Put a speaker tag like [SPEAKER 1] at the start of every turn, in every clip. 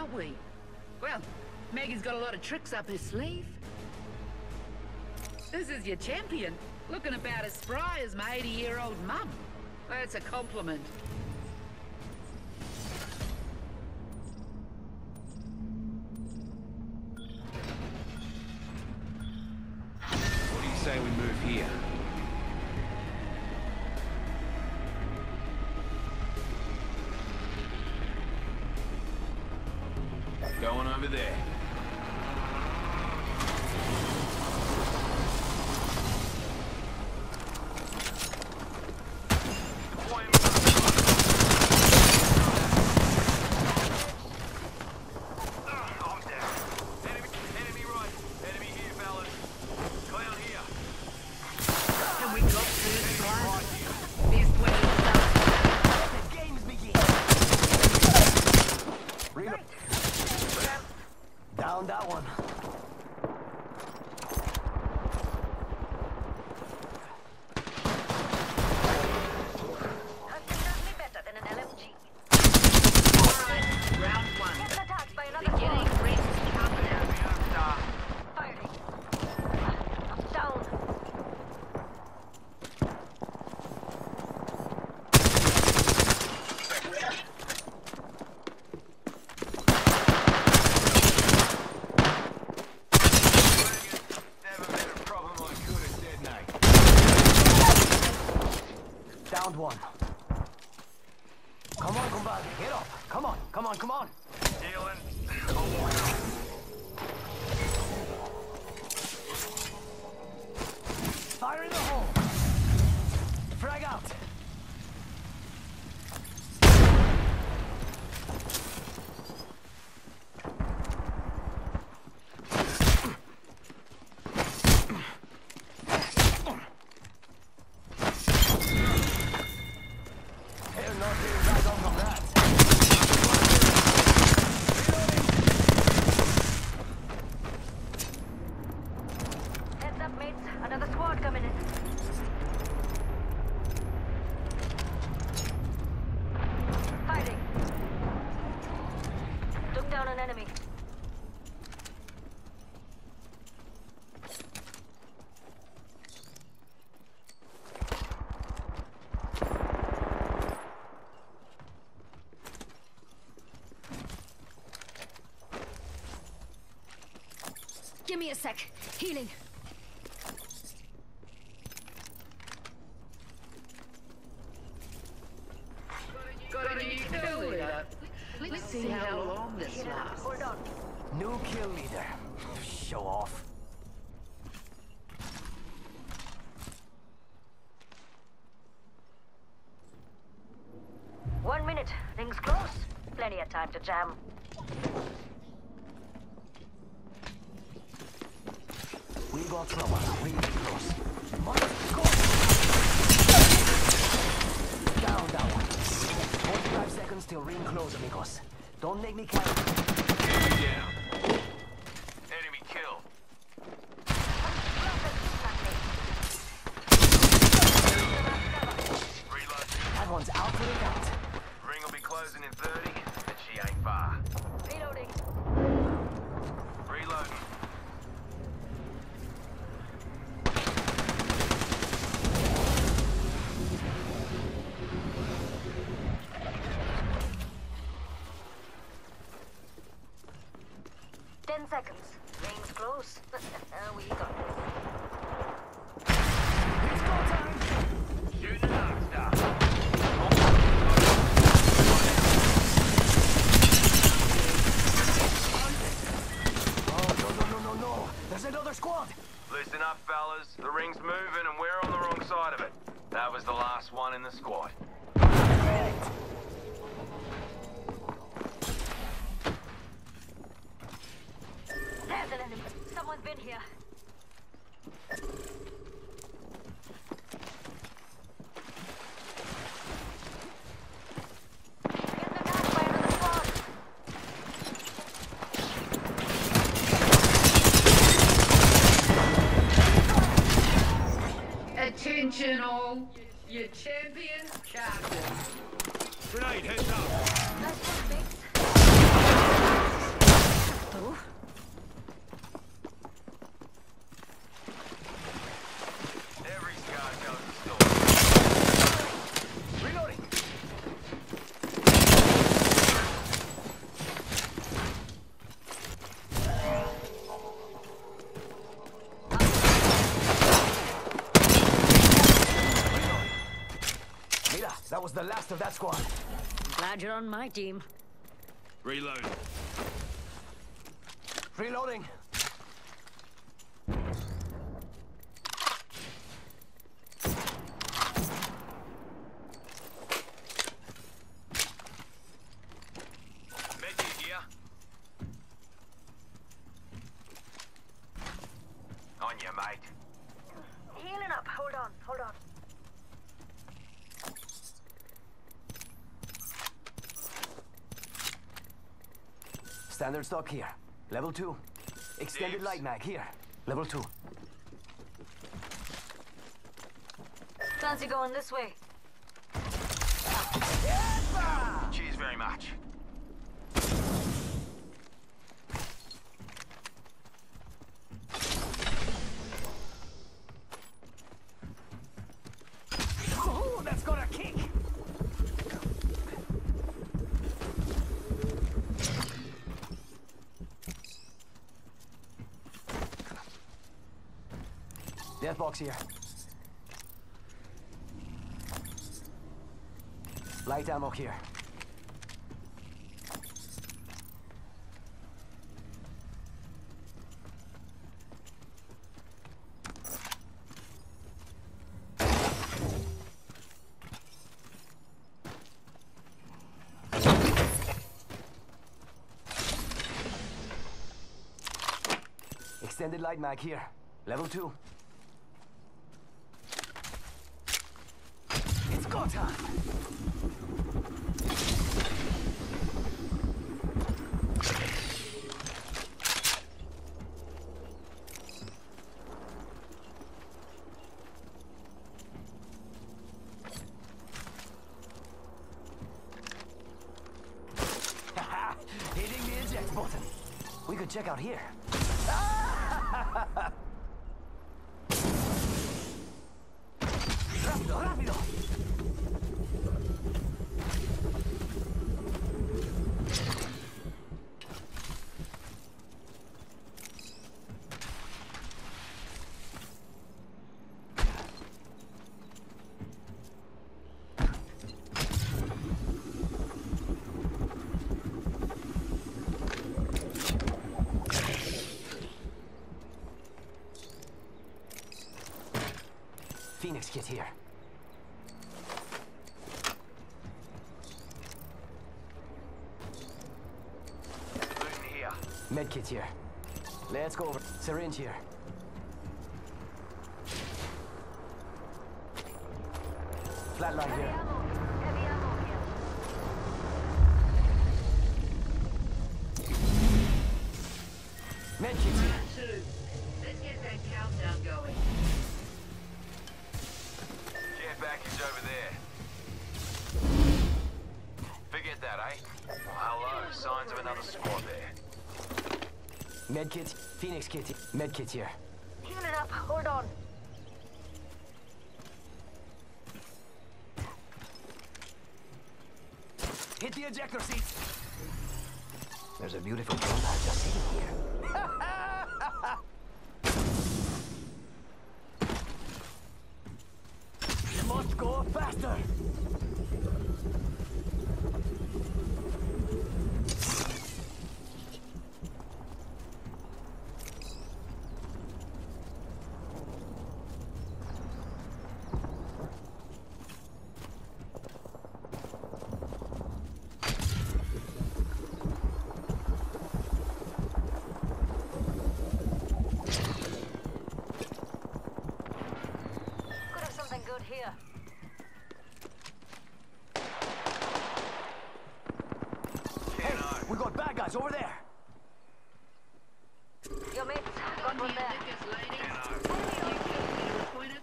[SPEAKER 1] aren't we? Well, Maggie's got a lot of tricks up her sleeve. This is your champion, looking about as spry as my 80-year-old mum. That's a compliment.
[SPEAKER 2] What do you say we move here? Going over there.
[SPEAKER 3] Down that one.
[SPEAKER 4] That's certainly better than an LMG.
[SPEAKER 1] Alright, round one.
[SPEAKER 4] Getting attacked by another
[SPEAKER 1] Beginning
[SPEAKER 4] squad.
[SPEAKER 1] rings countdown.
[SPEAKER 4] Firing. Down.
[SPEAKER 3] Downed one. Come on, compadre, get up. Come on, come on, come on.
[SPEAKER 5] Dealing.
[SPEAKER 3] Fire in the hole. Frag out. They're not getting back on from that.
[SPEAKER 4] Heads up, mates. Another squad coming in. Fighting. Took down an enemy.
[SPEAKER 6] Give me a sec. Healing.
[SPEAKER 1] Got a new kill leader. Let's see how long this lasts.
[SPEAKER 4] Hold on.
[SPEAKER 3] New kill leader. Show off.
[SPEAKER 4] One minute. Things close. Plenty of time to jam.
[SPEAKER 3] We got trouble. We get close. Must go. Down that one. 45 seconds till ring close, amigos. Don't make me count.
[SPEAKER 5] Enemy down. Enemy killed. Reload.
[SPEAKER 3] That one's out for the count.
[SPEAKER 5] Ring will be closing in 30, and she ain't far.
[SPEAKER 4] Reloading.
[SPEAKER 5] Reloading.
[SPEAKER 4] Seconds. Rings close. We got this.
[SPEAKER 3] It's go time.
[SPEAKER 5] Shoot the Dark Star.
[SPEAKER 3] Oh, no. There's another squad.
[SPEAKER 5] Listen up, fellas. The ring's moving, and we're on the wrong side of it. That was the last one in the squad.
[SPEAKER 4] There's an enemy. Someone's been here. Getting attacked by another squad.
[SPEAKER 1] Attention all, your champion captain.
[SPEAKER 5] Grenade, heads up.
[SPEAKER 4] Nice one, mates.
[SPEAKER 3] last of that squad.
[SPEAKER 6] Glad you're on my team.
[SPEAKER 2] Reload.
[SPEAKER 3] Reloading.
[SPEAKER 5] Medkit here. On you, mate.
[SPEAKER 4] Healing up. Hold on, hold on.
[SPEAKER 3] Standard stock here. Level 2. Extended
[SPEAKER 5] Dibs.
[SPEAKER 3] light mag here. Level 2.
[SPEAKER 4] Fancy going this way.
[SPEAKER 5] Cheers very much.
[SPEAKER 3] Oh, that's got a kick. Death box here. Light ammo here. Extended light mag here. Level 2. It's go time. Hitting the eject button. We could check out here. Rápido, rápido. Phoenix kit here.
[SPEAKER 5] Looting here.
[SPEAKER 3] Med kit here. Let's go over. Syringe here. Flatline
[SPEAKER 4] Heavy
[SPEAKER 3] here.
[SPEAKER 4] ammo. Heavy ammo here.
[SPEAKER 3] Med kit here.
[SPEAKER 1] Two. Let's get that countdown going.
[SPEAKER 5] Care package over there. Forget that, eh? Hello, signs of another squad there.
[SPEAKER 3] Med kit. Phoenix kit. Med kit here.
[SPEAKER 4] Healing up. Hold on.
[SPEAKER 3] Hit the ejector seat. There's a beautiful girl I've just seen here. You must go faster.
[SPEAKER 4] Could have something good here.
[SPEAKER 5] Yeah, no.
[SPEAKER 3] We got bad guys over there.
[SPEAKER 4] Your mates got one there.
[SPEAKER 1] Lickers, lady.
[SPEAKER 5] Yeah, no.
[SPEAKER 1] You killed me to point it.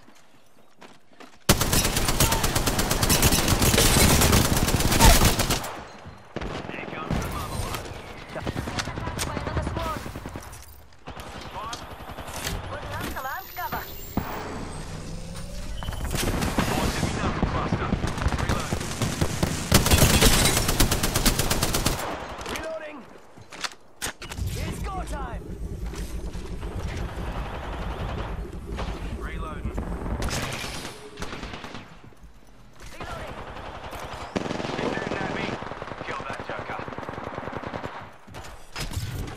[SPEAKER 5] Here comes the mother one.
[SPEAKER 4] Attacked by another squad.
[SPEAKER 5] Spot.
[SPEAKER 4] Putting up some ant cover.
[SPEAKER 5] Boys, give me knuckle cluster. Reload.
[SPEAKER 3] Reloading.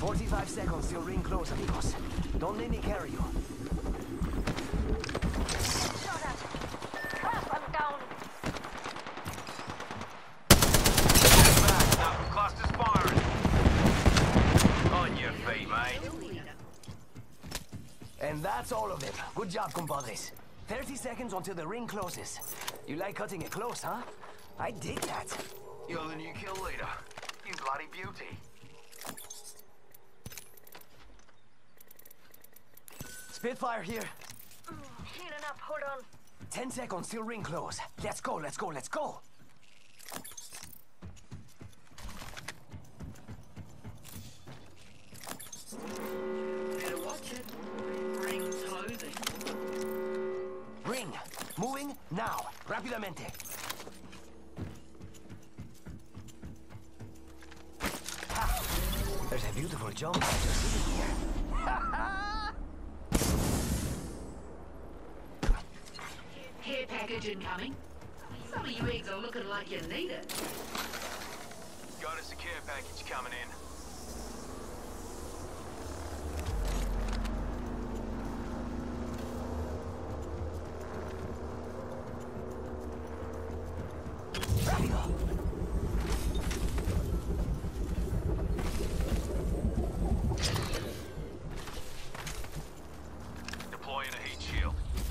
[SPEAKER 3] 45 seconds till ring close, amigos. Don't let me carry you.
[SPEAKER 4] Shot at. Crap, I'm down.
[SPEAKER 5] Back up. Cluster's firing. On your feet, mate.
[SPEAKER 3] And that's all of them. Good job, compadres. 30 seconds until the ring closes. You like cutting it close, huh? I dig that.
[SPEAKER 5] You're the new kill leader. You bloody beauty.
[SPEAKER 3] Spitfire here.
[SPEAKER 4] Healing up, hold on.
[SPEAKER 3] 10 seconds till ring close. Let's go, let's go, let's go.
[SPEAKER 1] Better watch it. Ring's closing.
[SPEAKER 3] Ring. Moving now. Rápidamente. Ha! There's a beautiful jump just sitting here.
[SPEAKER 1] Care package incoming. Some of you eggs are looking like you need it.
[SPEAKER 5] Got a secure package coming in.
[SPEAKER 3] Rápido.
[SPEAKER 5] Deploying a heat shield.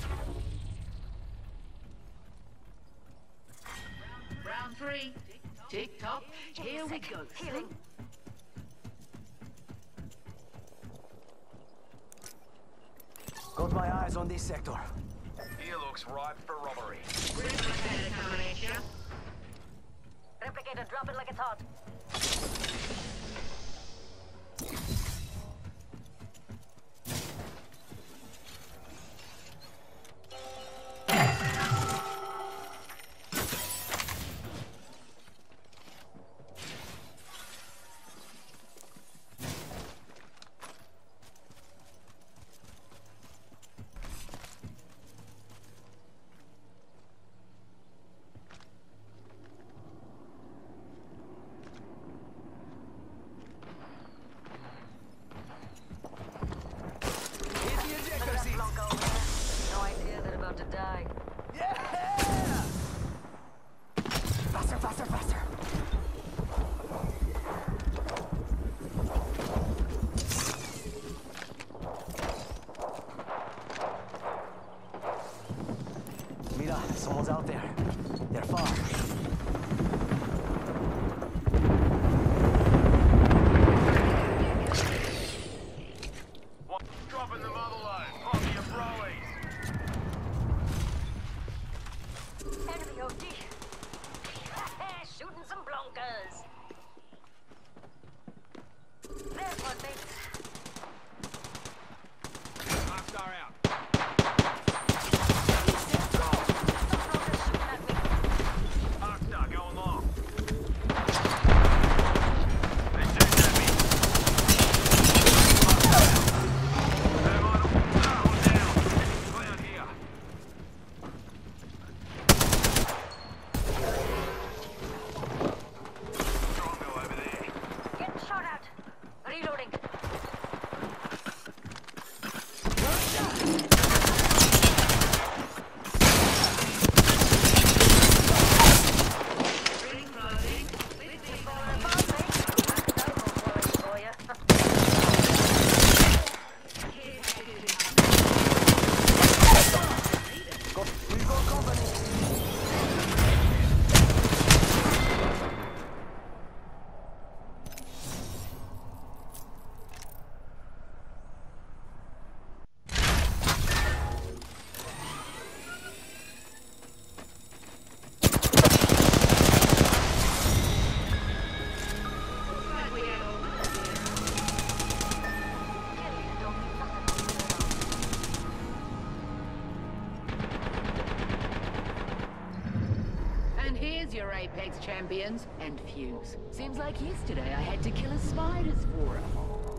[SPEAKER 1] Round 3. Tick tock. Here we go.
[SPEAKER 4] Healing.
[SPEAKER 3] Got my eyes on this sector.
[SPEAKER 5] Here looks ripe for robbery.
[SPEAKER 1] Replicator coming at ya.
[SPEAKER 4] Replicator, drop it like it's hot.
[SPEAKER 3] Hit the ejector seat.
[SPEAKER 4] Blanco, no idea they're about to die.
[SPEAKER 3] Yeah! Faster, faster, faster. Mira, someone's out there. They're far.
[SPEAKER 5] What? Dropping the mother load. Pop your broies.
[SPEAKER 4] Enemy OD. Shooting some blonkers. There's one, mate.
[SPEAKER 5] Rockstar out. Rockstar going long. They shooting at me. Thermite. I'm down. Clear here. Strongo over there.
[SPEAKER 4] Getting shot at. Reloading.
[SPEAKER 1] Ring closing.
[SPEAKER 4] For ya.
[SPEAKER 3] We got company.
[SPEAKER 1] Glad we had all that. And here's your Apex champions and Fuse. Seems like yesterday I had to kill a spiders for 'em.